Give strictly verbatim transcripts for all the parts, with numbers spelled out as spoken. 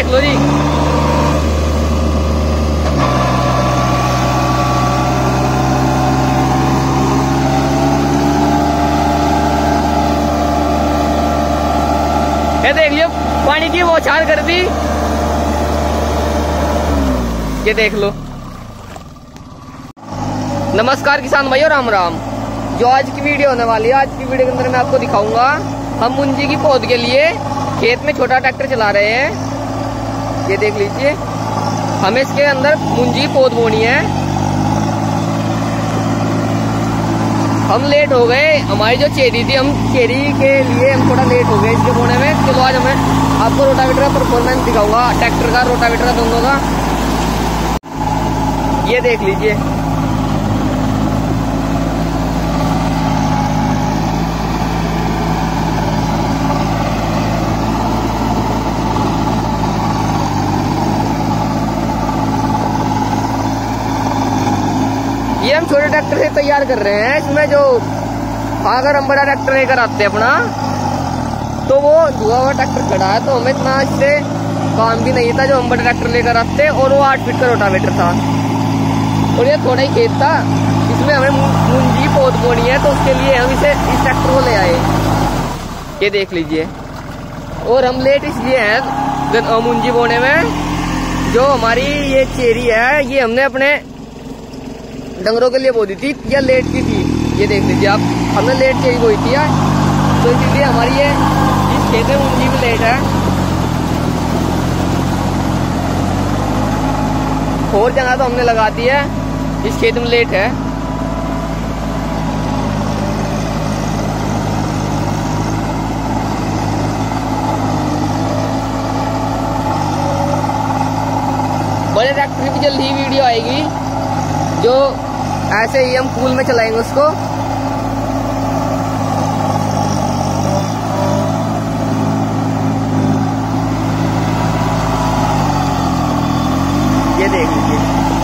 लो जी। ये देख लियो पानी की बौछार कर दी। ये देख लो। नमस्कार किसान भाइयों, राम राम। जो आज की वीडियो होने वाली है, आज की वीडियो के अंदर मैं आपको दिखाऊंगा हम मुंजी की पौध के लिए खेत में छोटा ट्रैक्टर चला रहे हैं। ये देख लीजिए, हमें इसके अंदर मुंजी की पौध बोनी है। हम लेट हो गए, हमारी जो चेरी थी, हम चेरी के लिए हम थोड़ा लेट हो गए इसके बोने में। चलो आज हमें आपको रोटावेटर का परफॉर्मेंस दिखाऊंगा, ट्रैक्टर का, रोटावेटर का, दोनों का। ये देख लीजिए, ये हम छोटे ट्रैक्टर से तैयार कर रहे हैं। इसमें जो अगर हम बड़ा ट्रैक्टर लेकर आते हैं अपना, तो वो धुआं हुआ ट्रैक्टर खड़ा है, तो हमें इतना इससे काम भी नहीं था जो हम बड़ा ट्रैक्टर लेकर आते। और वो आठ फीट का रोटावेटर था और ये थोड़ा ही खेत था, इसमें हमें मुंजी पौध बोनी है, तो उसके लिए हम इसे इस ट्रैक्टर को ले आए। ये देख लीजिए। और हम लेट इसलिए हैं मुंजी बोने में, जो हमारी ये चेरी है ये हमने अपने डंगरों के लिए बो दी थी, या लेट की थी। ये देख लीजिए आप, हमने लेट चेरी बोई थी, तो इसलिए हमारी ये इस खेत में मुंजी भी लेट है। और जगह तो हमने लगा दी है, इस खेत में लेट है। बड़े ट्रैक्टर की भी जल्दी ही वीडियो आएगी, जो ऐसे ही हम पूल में चलाएंगे उसको। ये देख लीजिए,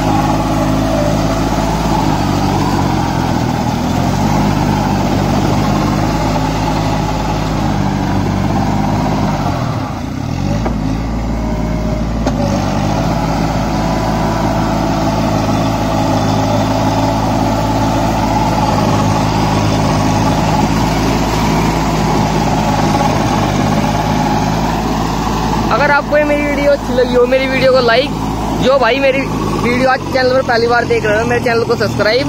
अगर आपको ये मेरी वीडियो अच्छी लगी हो, मेरी वीडियो को लाइक, जो भाई मेरी वीडियो आज चैनल पर पहली बार देख रहे हो, मेरे चैनल को सब्सक्राइब।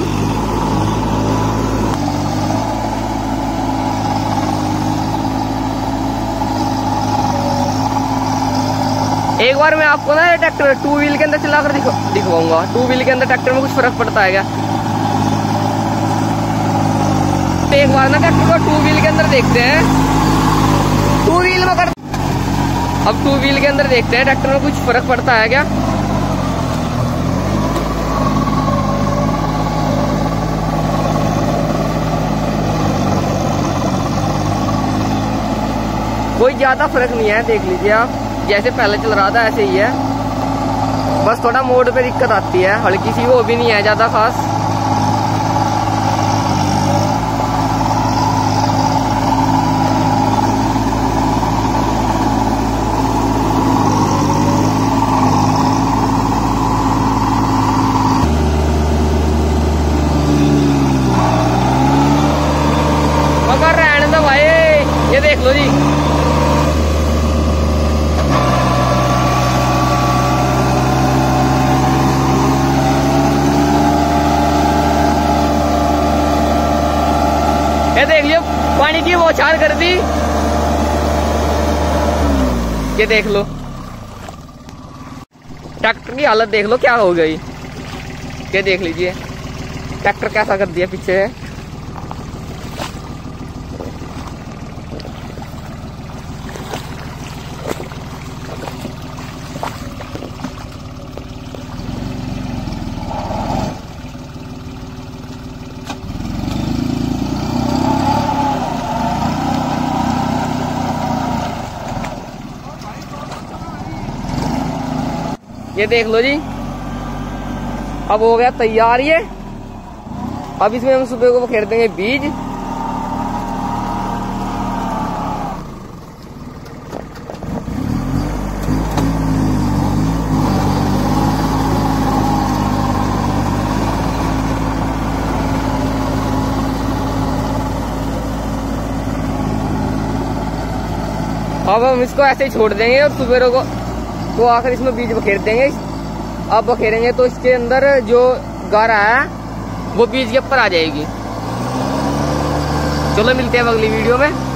एक बार मैं आपको ना ये ट्रैक्टर टू व्हील के अंदर चलाकर दिखवाऊंगा। टू व्हील के अंदर ट्रैक्टर में कुछ फर्क पड़ता है क्या? एक बार ना ट्रैक्टर को टू व्हील के अंदर देखते हैं, टू व्हील में कर अब टू व्हील के अंदर देखते हैं ट्रैक्टर में कुछ फर्क पड़ता है क्या। कोई ज्यादा फर्क नहीं है, देख लीजिए आप, जैसे पहले चल रहा था ऐसे ही है। बस थोड़ा मोड पे दिक्कत आती है, हल्की सी, वो भी नहीं है ज्यादा खास। ये देख लो जी, ये देख लियो पानी की बौछार कर दी। ये देख लो, ट्रैक्टर की हालत देख लो क्या हो गई। ये देख लीजिए ट्रैक्टर कैसा कर दिया पीछे है। ये देख लो जी, अब हो गया तैयार ये। अब इसमें हम सुबह को खेर देंगे बीज। अब हम इसको ऐसे ही छोड़ देंगे और सुबेरों को तो आखिर इसमें बीज बखेर देंगे। अब बखेरेंगे तो इसके अंदर जो गारा है वो बीज के ऊपर आ जाएगी। चलो मिलते हैं अगली वीडियो में।